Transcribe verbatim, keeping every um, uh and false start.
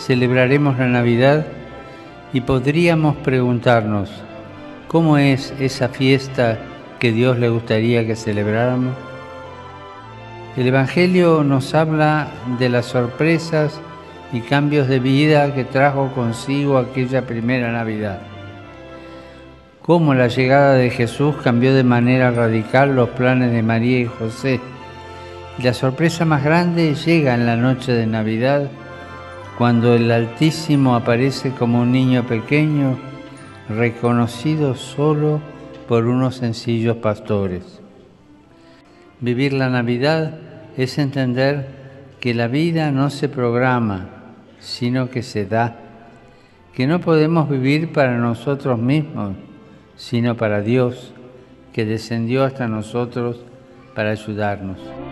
celebraremos la Navidad y podríamos preguntarnos, ¿cómo es esa fiesta que Dios le gustaría que celebráramos? El Evangelio nos habla de las sorpresas y cambios de vida que trajo consigo aquella primera Navidad. Cómo la llegada de Jesús cambió de manera radical los planes de María y José. Y la sorpresa más grande llega en la noche de Navidad, cuando el Altísimo aparece como un niño pequeño, reconocido solo por unos sencillos pastores. Vivir la Navidad es entender que la vida no se programa, sino que se da, que no podemos vivir para nosotros mismos, sino para Dios, que descendió hasta nosotros para ayudarnos.